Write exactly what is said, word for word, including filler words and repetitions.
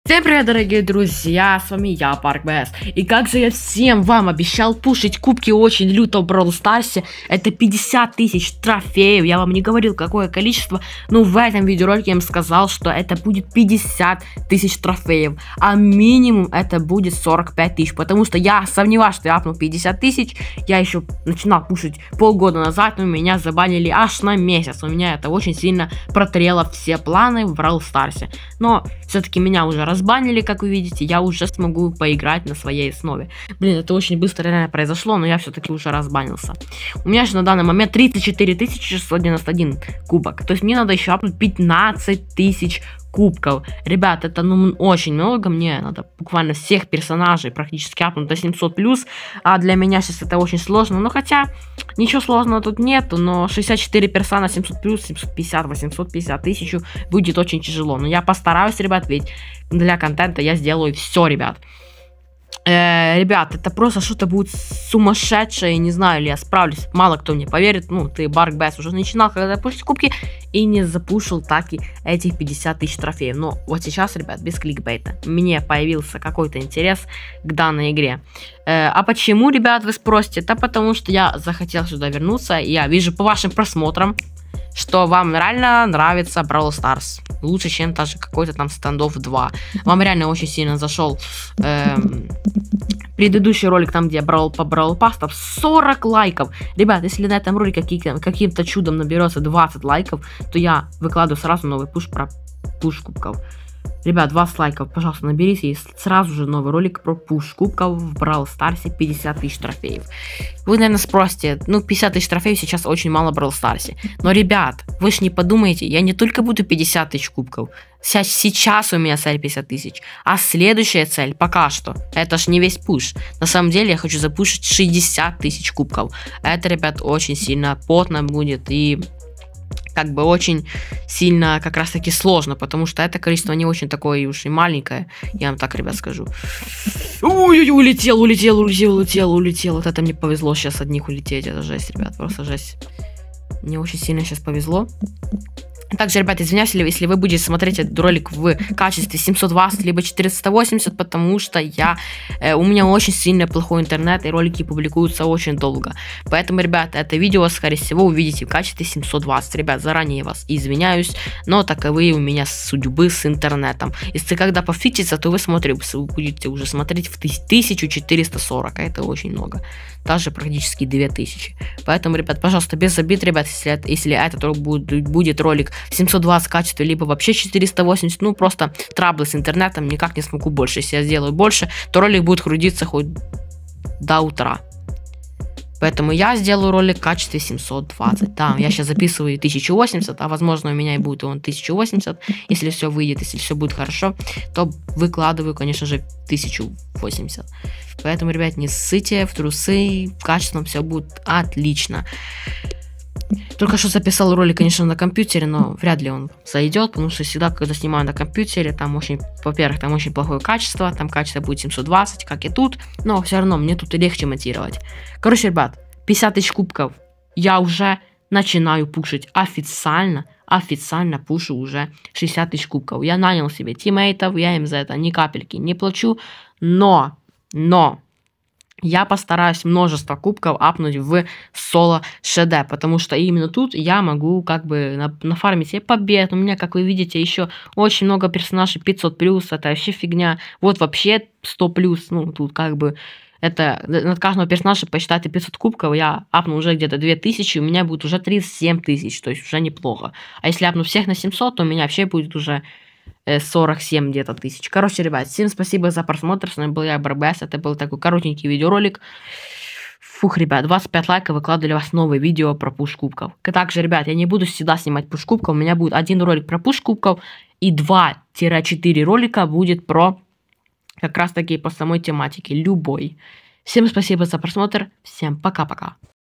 Всем привет, дорогие друзья, с вами я, ParkBS. И как же я всем вам обещал пушить кубки очень люто в Brawl Stars, это пятьдесят тысяч трофеев. Я вам не говорил, какое количество, но в этом видеоролике я им сказал, что это будет пятьдесят тысяч трофеев, а минимум это будет сорок пять тысяч, потому что я сомневаюсь, что я апнул пятьдесят тысяч. Я еще начинал пушить полгода назад, но меня забанили аж на месяц. У меня это очень сильно протрело все планы в Brawl Stars. Но все-таки меня уже разбанили, как вы видите, я уже смогу поиграть на своей основе. Блин, это очень быстро реально произошло, но я все-таки уже разбанился. У меня же на данный момент тридцать четыре тысячи шестьсот девяносто один кубок. То есть мне надо еще апнуть пятнадцать тысяч кубков. Ребят, это ну очень много, мне надо буквально всех персонажей практически апнуть до семьсот плюс, а для меня сейчас это очень сложно, но хотя ничего сложного тут нету, но шестьдесят четыре персона семьсот плюс, семьсот пятьдесят, восемьсот пятьдесят тысяч будет очень тяжело, но я постараюсь, ребят, ведь для контента я сделаю все, ребят. Э, ребят, это просто что-то будет сумасшедшее, не знаю, ли я справлюсь, мало кто мне поверит. Ну, ты, ParkBS, уже начинал когда запушить кубки и не запушил так и этих пятьдесят тысяч трофеев. Но вот сейчас, ребят, без кликбейта, мне появился какой-то интерес к данной игре. Э, а почему, ребят, вы спросите? Да потому что я захотел сюда вернуться, и я вижу по вашим просмотрам, что вам реально нравится Brawl Stars. Лучше, чем даже какой-то там Standoff два. Вам реально очень сильно зашел эм, предыдущий ролик, там, где я брал по Brawl Pass, там сорок лайков. Ребят, если на этом ролике каким-то чудом наберется двадцать лайков, то я выкладываю сразу новый пуш про пуш кубков. Ребят, двадцать лайков, пожалуйста, наберите, и сразу же новый ролик про пуш кубков в Brawl Stars, пятьдесят тысяч трофеев. Вы, наверное, спросите, ну, пятьдесят тысяч трофеев сейчас очень мало в Brawl Stars. Но, ребят, вы ж не подумайте, я не только буду пятьдесят тысяч кубков. Сейчас, сейчас у меня цель пятьдесят тысяч, а следующая цель пока что, это ж не весь пуш. На самом деле я хочу запушить шестьдесят тысяч кубков. Это, ребят, очень сильно потно будет и как бы очень сильно как раз таки сложно, потому что это количество не очень такое уж и маленькое, я вам так, ребят, скажу. Ой, улетел, улетел, улетел, улетел, улетел. Вот это мне повезло сейчас от них улететь, это жесть, ребят, просто жесть. Мне очень сильно сейчас повезло. Также, ребят, извиняюсь, если вы будете смотреть этот ролик в качестве семьсот двадцать либо четыреста восемьдесят, потому что я, э, у меня очень сильно плохой интернет, и ролики публикуются очень долго. Поэтому, ребят, это видео, скорее всего, увидите в качестве семьсот двадцать. Ребят, заранее вас извиняюсь, но таковые у меня судьбы с интернетом. Если когда пофиксится, то вы смотрите, вы будете уже смотреть в тысячу четыреста сорок, а это очень много. Даже практически две тысячи. Поэтому, ребят, пожалуйста, без обид, ребят, если, если этот будет, будет ролик семьсот двадцать качества, либо вообще четыреста восемьдесят, ну просто траблы с интернетом, никак не смогу больше. Если я сделаю больше, то ролик будет крутиться хоть до утра. Поэтому я сделаю ролик в качестве семьсот двадцать. Да, я сейчас записываю тысячу восемьдесят, а возможно у меня и будет он тысяча восемьдесят. Если все выйдет, если все будет хорошо, то выкладываю, конечно же, тысячу восемьдесят. Поэтому, ребят, не ссыте в трусы, качественно все будет отлично. Только что записал ролик, конечно, на компьютере, но вряд ли он зайдет, потому что всегда, когда снимаю на компьютере, там очень, во-первых, там очень плохое качество, там качество будет семьсот двадцать, как и тут, но все равно мне тут легче монтировать. Короче, ребят, пятьдесят тысяч кубков я уже начинаю пушить официально, официально пушу уже шестьдесят тысяч кубков. Я нанял себе тиммейтов, я им за это ни капельки не плачу, но, но... я постараюсь множество кубков апнуть в соло ШД, потому что именно тут я могу как бы на, нафармить себе побед. У меня, как вы видите, еще очень много персонажей пятьсот плюс, это вообще фигня. Вот вообще сто плюс, ну тут как бы это над каждого персонажа посчитайте пятьсот кубков, я апну уже где-то две тысячи, у меня будет уже тридцать семь тысяч, то есть уже неплохо. А если апну всех на семьсот, то у меня вообще будет уже сорок семь где-то тысяч. Короче, ребят, всем спасибо за просмотр. С вами был я, ParkBS. Это был такой коротенький видеоролик. Фух, ребят, двадцать пять лайков, выкладывали вас новое видео про пуш кубков. Также, ребят, я не буду всегда снимать пуш кубков. У меня будет один ролик про пуш кубков и два-четыре ролика будет про как раз таки по самой тематике. Любой. Всем спасибо за просмотр. Всем пока-пока.